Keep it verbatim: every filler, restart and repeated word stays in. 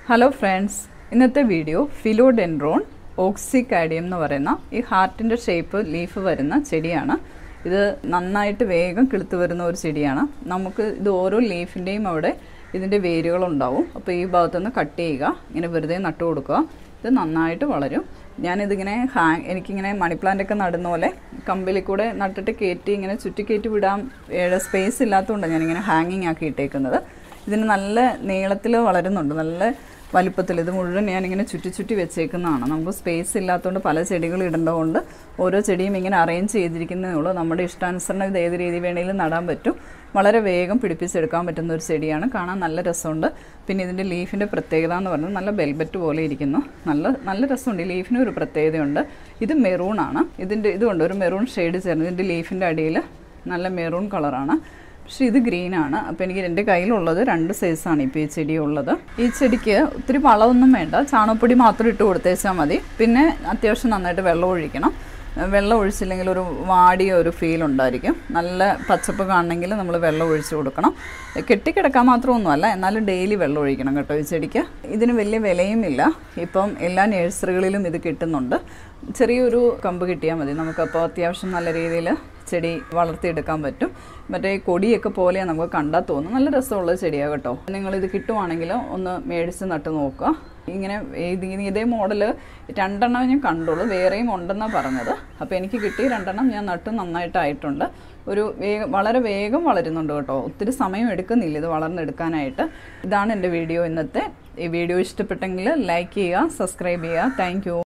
Hello friends, ഇന്നത്തെ video Philodendron Oxycardium എന്ന് പറയുന്ന ഈ ഹാർട്ടിന്റെ ഷേപ്പ് ലീഫ് വരുന്ന ചെടിയാണ്. ഇത് നന്നായിട്ട് വേഗം കിളുത്ത് വരുന്ന ഒരു ചെടിയാണ്. നമുക്ക് ഇത് ഓരോ ലീഫിന്റെയും അവിടെ ഇതിന്റെ വേരുകൾ ഉണ്ടാവും. അപ്പോൾ ഈ ഭാഗത്ത് നിന്ന് കട്ട് ചെയ്യുക, ഇങ്ങനെ വെറുതെ നട്ടു കൊടുക്കുക. ഇത് നന്നായിട്ട് വളരും. ഞാൻ ഇതിങ്ങനെ ഹാങ് എനിക്കിങ്ങനെ മണി പ്ലാന്റ് ഒക്കെ നടുന്ന പോലെ കമ്പിൽ കൂടെ നട്ടിട്ട് കയറ്റി ഇങ്ങനെ ചുറ്റി കയറ്റി വിടാൻ സ്പേസ് ഇല്ലാത്തതുകൊണ്ടാണ് ഞാനിങ്ങനെ ഹാങ്ങിങ് ആക്കി ഇട്ടേക്കുന്നത്. ഇതിന് നല്ല നീളത്തിൽ വളരുന്നുണ്ട്, നല്ല വലിപ്പത്തിൽ. ഇത് മുഴുവൻ ഞാനിങ്ങനെ ചുറ്റി ചുറ്റി വെച്ചേക്കുന്നതാണ്. നമുക്ക് സ്പേസ് ഇല്ലാത്തതുകൊണ്ട് പല ചെടികൾ ഇടേണ്ടതുകൊണ്ട് ഓരോ ചെടിയും ഇങ്ങനെ അറേഞ്ച് ചെയ്തിരിക്കുന്നതേ ഉള്ളൂ. നമ്മുടെ ഇഷ്ടാനുസരണം ഇത് ഏത് രീതി വേണമെങ്കിലും നടാൻ പറ്റും. വളരെ വേഗം പിടിപ്പിച്ചെടുക്കാൻ പറ്റുന്ന ഒരു ചെടിയാണ്. കാണാൻ നല്ല രസമുണ്ട്. പിന്നെ ഇതിൻ്റെ ലീഫിൻ്റെ പ്രത്യേകത എന്ന് പറഞ്ഞാൽ നല്ല വെൽവെറ്റ് പോലെ ഇരിക്കുന്നു. നല്ല നല്ല രസമുണ്ട്. ഈ ലീഫിന് ഒരു പ്രത്യേകതയുണ്ട്. ഇത് മെറൂണാണ്. ഇതിൻ്റെ ഇതുകൊണ്ട് ഒരു മെറൂൺ ഷെയ്ഡ് ചേർന്ന് ഇതിൻ്റെ ലീഫിൻ്റെ അടിയിൽ നല്ല മെറൂൺ കളറാണ്. പക്ഷേ ഇത് ഗ്രീനാണ്. അപ്പോൾ എനിക്ക് എൻ്റെ കയ്യിലുള്ളത് രണ്ട് സൈസാണ് ഇപ്പോൾ ഈ ചെടി ഉള്ളത്. ഈ ചെടിക്ക് ഒത്തിരി വളമൊന്നും വേണ്ട, ചാണകപ്പൊടി മാത്രം ഇട്ട് കൊടുത്തേച്ചാൽ മതി. പിന്നെ അത്യാവശ്യം നന്നായിട്ട് വെള്ളം ഒഴിക്കണം. വെള്ളം ഒഴിച്ചില്ലെങ്കിൽ ഒരു വാടിയ ഒരു ഫീൽ ഉണ്ടായിരിക്കും. നല്ല പച്ചപ്പ് കാണണമെങ്കിൽ നമ്മൾ വെള്ളം ഒഴിച്ച് കൊടുക്കണം. കെട്ടിക്കിടക്കാൻ മാത്രമൊന്നുമല്ല, എന്നാലും ഡെയിലി വെള്ളം ഒഴിക്കണം കേട്ടോ ഈ ചെടിക്ക്. ഇതിന് വലിയ വിലയുമില്ല. ഇപ്പം എല്ലാ നഴ്സറികളിലും ഇത് കിട്ടുന്നുണ്ട്. ചെറിയൊരു കമ്പ് കിട്ടിയാൽ മതി. നമുക്കപ്പോൾ അത്യാവശ്യം നല്ല രീതിയിൽ ചെടി വളർത്തിയെടുക്കാൻ പറ്റും. മറ്റേ കൊടിയൊക്കെ പോലെ നമുക്ക് കണ്ടാൽ തോന്നും. നല്ല രസമുള്ള ചെടിയാണ് കേട്ടോ. നിങ്ങളിത് കിട്ടുവാണെങ്കിൽ ഒന്ന് മേടിച്ച് നട്ട് നോക്കുക. ഇങ്ങനെ ഇതേ മോഡൽ രണ്ടെണ്ണം ഞാൻ കണ്ടുള്ളൂ, വേറെയും ഉണ്ടെന്നാണ് പറഞ്ഞത്. അപ്പോൾ എനിക്ക് കിട്ടി രണ്ടെണ്ണം. ഞാൻ നട്ട് നന്നായിട്ടായിട്ടുണ്ട്. ഒരു വേഗം വളരെ വേഗം വളരുന്നുണ്ട് കേട്ടോ. ഒത്തിരി സമയം എടുക്കുന്നില്ല ഇത് വളർന്നെടുക്കാനായിട്ട്. ഇതാണ് എൻ്റെ വീഡിയോ ഇന്നത്തെ. ഈ വീഡിയോ ഇഷ്ടപ്പെട്ടെങ്കിൽ ലൈക്ക് ചെയ്യുക, സബ്സ്ക്രൈബ് ചെയ്യുക. Thank U.